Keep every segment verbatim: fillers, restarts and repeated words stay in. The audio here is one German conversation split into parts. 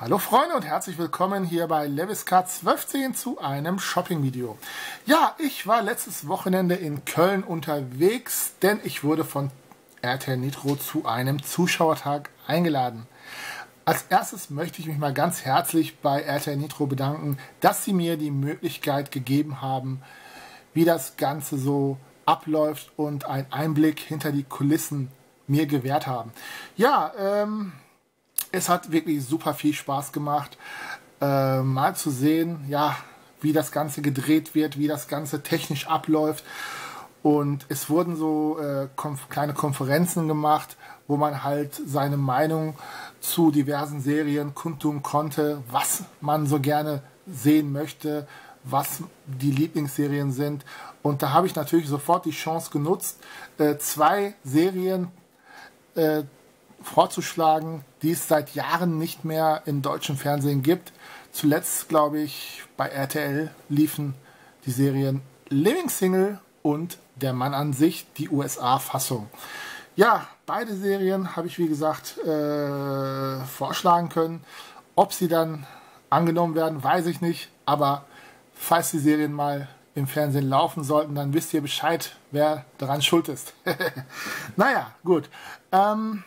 Hallo Freunde und herzlich willkommen hier bei LevisCard zwölf zehn zu einem Shopping-Video. Ja, ich war letztes Wochenende in Köln unterwegs, denn ich wurde von R T L Nitro zu einem Zuschauertag eingeladen. Als erstes möchte ich mich mal ganz herzlich bei R T L Nitro bedanken, dass sie mir die Möglichkeit gegeben haben, wie das Ganze so abläuft und einen Einblick hinter die Kulissen mir gewährt haben. Ja, ähm... es hat wirklich super viel Spaß gemacht, äh, mal zu sehen, ja, wie das Ganze gedreht wird, wie das Ganze technisch abläuft. Und es wurden so äh, konf kleine Konferenzen gemacht, wo man halt seine Meinung zu diversen Serien kundtun konnte, was man so gerne sehen möchte, was die Lieblingsserien sind. Und da habe ich natürlich sofort die Chance genutzt, äh, zwei Serien äh, vorzuschlagen, die es seit Jahren nicht mehr im deutschen Fernsehen gibt. Zuletzt, glaube ich, bei R T L liefen die Serien Living Single und Der Mann an sich, die U S A-Fassung. Ja, beide Serien habe ich, wie gesagt, äh, vorschlagen können. Ob sie dann angenommen werden, weiß ich nicht. Aber falls die Serien mal im Fernsehen laufen sollten, dann wisst ihr Bescheid, wer daran schuld ist. Naja, gut. Ähm,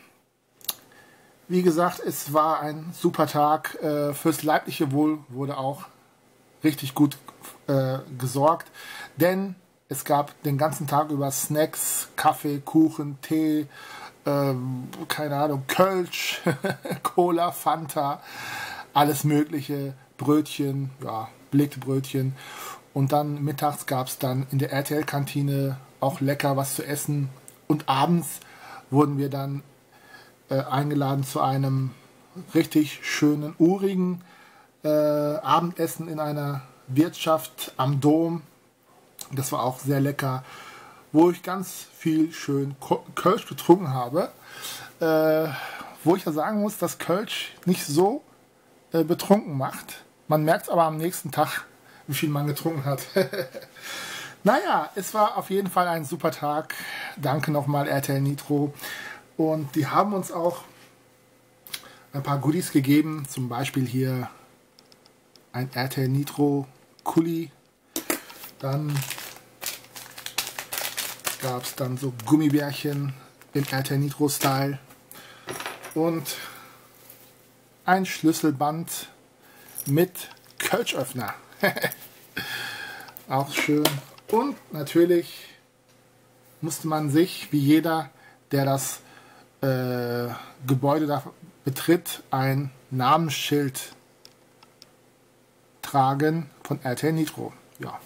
Wie gesagt, es war ein super Tag. Äh, fürs leibliche Wohl wurde auch richtig gut äh, gesorgt, denn es gab den ganzen Tag über Snacks, Kaffee, Kuchen, Tee, ähm, keine Ahnung, Kölsch, Cola, Fanta, alles mögliche, Brötchen, ja, belegte Brötchen. Und dann mittags gab es dann in der R T L-Kantine auch lecker was zu essen. Und abends wurden wir dann Äh, eingeladen zu einem richtig schönen, urigen äh, Abendessen in einer Wirtschaft am Dom. Das war auch sehr lecker, wo ich ganz viel schön Kölsch getrunken habe. Äh, wo ich ja sagen muss, dass Kölsch nicht so äh, betrunken macht. Man merkt aber am nächsten Tag, wie viel man getrunken hat. Naja, es war auf jeden Fall ein super Tag. Danke nochmal R T L Nitro. Und die haben uns auch ein paar Goodies gegeben, zum Beispiel hier ein R T L Nitro Kuli. Dann gab es dann so Gummibärchen im R T L Nitro Style und ein Schlüsselband mit Kölschöffner. Auch schön. Und natürlich musste man sich, wie jeder, der das Äh, Gebäude da betritt, ein Namensschild tragen von R T L Nitro. Ja.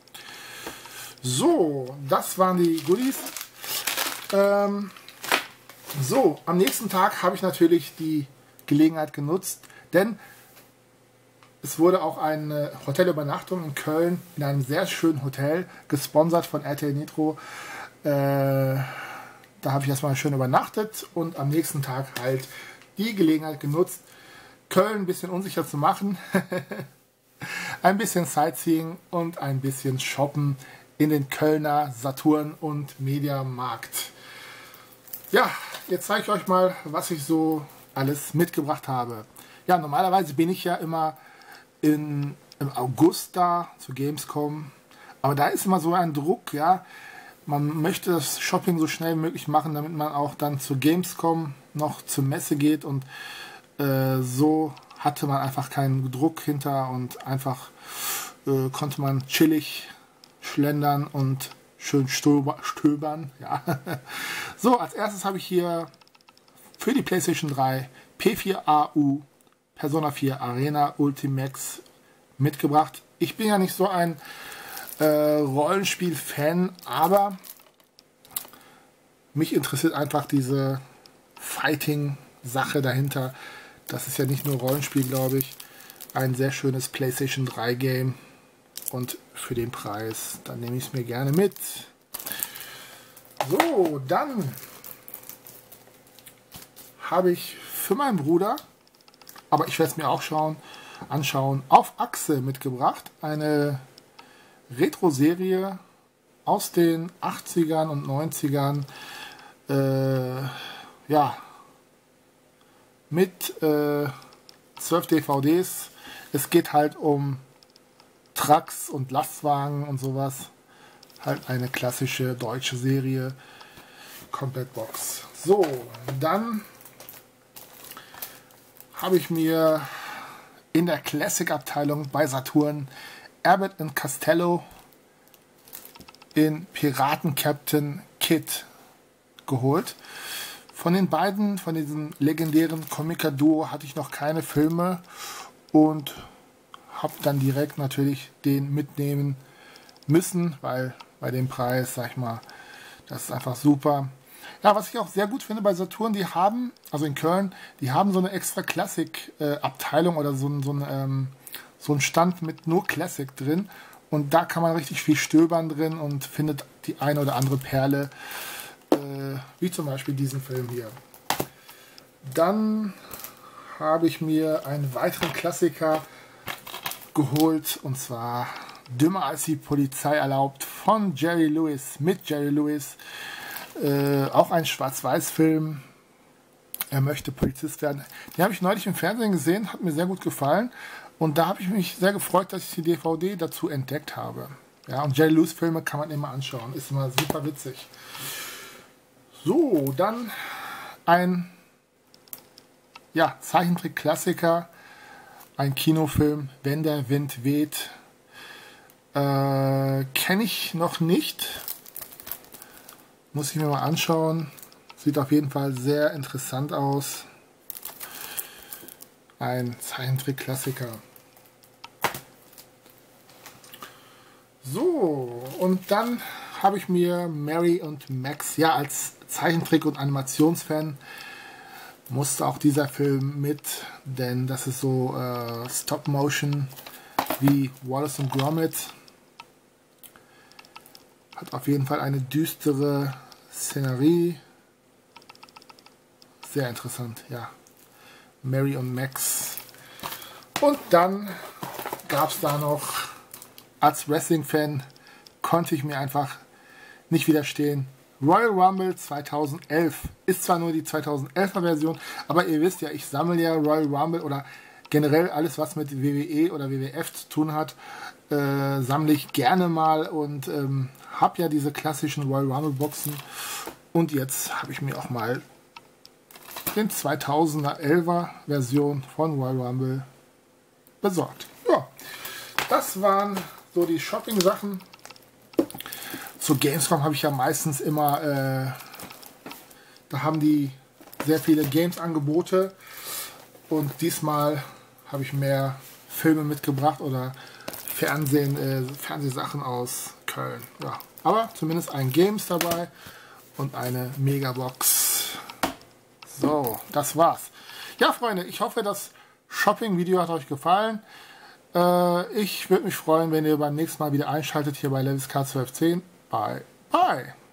So, das waren die Goodies. Ähm, so, am nächsten Tag habe ich natürlich die Gelegenheit genutzt, denn es wurde auch eine Hotelübernachtung in Köln in einem sehr schönen Hotel, gesponsert von R T L Nitro. Äh, Da habe ich erstmal schön übernachtet und am nächsten Tag halt die Gelegenheit genutzt, Köln ein bisschen unsicher zu machen. Ein bisschen Sightseeing und ein bisschen Shoppen in den Kölner Saturn- und Mediamarkt. Ja, jetzt zeige ich euch mal, was ich so alles mitgebracht habe. Ja, normalerweise bin ich ja immer in, im August da zu Gamescom. Aber da ist immer so ein Druck, ja. Man möchte das Shopping so schnell wie möglich machen, damit man auch dann zur Gamescom noch zur Messe geht. Und äh, so hatte man einfach keinen Druck hinter und einfach äh, konnte man chillig schlendern und schön stöbern. Ja. So, als erstes habe ich hier für die PlayStation drei P vier A U Persona vier Arena Ultimax mitgebracht. Ich bin ja nicht so ein Äh, Rollenspiel-Fan, aber mich interessiert einfach diese Fighting-Sache dahinter. Das ist ja nicht nur Rollenspiel, glaube ich. Ein sehr schönes PlayStation drei Game und für den Preis, dann nehme ich es mir gerne mit. So, dann habe ich für meinen Bruder, aber ich werde es mir auch schauen, anschauen, auf Achse mitgebracht. Eine Retro-Serie aus den achtzigern und neunzigern, äh, ja, mit äh, zwölf D V Ds. Es geht halt um Trucks und Lastwagen und sowas. Halt eine klassische deutsche Serie. Komplettbox. So, dann habe ich mir in der Classic-Abteilung bei Saturn Abbott and Costello in Piraten-Captain Kidd geholt. Von den beiden, von diesem legendären Komiker-Duo hatte ich noch keine Filme und habe dann direkt natürlich den mitnehmen müssen, weil bei dem Preis, sag ich mal, das ist einfach super. Ja, was ich auch sehr gut finde bei Saturn, die haben, also in Köln, die haben so eine extra Classic-Abteilung oder so, ein, so, ein, ähm, so ein Stand mit nur Classic drin. Und da kann man richtig viel stöbern drin und findet die eine oder andere Perle, äh, wie zum Beispiel diesen Film hier. Dann habe ich mir einen weiteren Klassiker geholt, und zwar Dümmer als die Polizei erlaubt von Jerry Lewis, mit Jerry Lewis. Äh, auch ein Schwarz-Weiß-Film. Er möchte Polizist werden. Den habe ich neulich im Fernsehen gesehen, hat mir sehr gut gefallen. Und da habe ich mich sehr gefreut, dass ich die D V D dazu entdeckt habe. Ja, und Jerry Lewis Filme kann man immer anschauen. Ist immer super witzig. So, dann ein ja, Zeichentrick-Klassiker. Ein Kinofilm, Wenn der Wind weht. Äh, kenne ich noch nicht. Muss ich mir mal anschauen. Sieht auf jeden Fall sehr interessant aus. Ein Zeichentrick-Klassiker. So, und dann habe ich mir Mary und Max, ja, als Zeichentrick- und Animationsfan musste auch dieser Film mit, denn das ist so äh, Stop-Motion wie Wallace und Gromit. Hat auf jeden Fall eine düstere Szenerie. Sehr interessant, ja. Mary und Max. Und dann gab es da noch, als Wrestling-Fan konnte ich mir einfach nicht widerstehen, Royal Rumble zweitausendelf. Ist zwar nur die zweitausendelfer Version, aber ihr wisst ja, ich sammle ja Royal Rumble oder generell alles, was mit W W E oder W W F zu tun hat, äh, sammle ich gerne mal und ähm, habe ja diese klassischen Royal Rumble Boxen. Und jetzt habe ich mir auch mal den zweitausendelfer Version von Royal Rumble besorgt. Ja, das waren so die Shopping-Sachen. Zu Gamescom habe ich ja meistens immer, äh, da haben die sehr viele Games-Angebote und diesmal habe ich mehr Filme mitgebracht oder Fernsehen, äh, Fernsehsachen aus Köln. Ja, aber zumindest ein Games dabei und eine Megabox. So, das war's. Ja, Freunde, ich hoffe, das Shopping-Video hat euch gefallen. Äh, ich würde mich freuen, wenn ihr beim nächsten Mal wieder einschaltet hier bei LevisCard zwölf zehn. Bye, bye.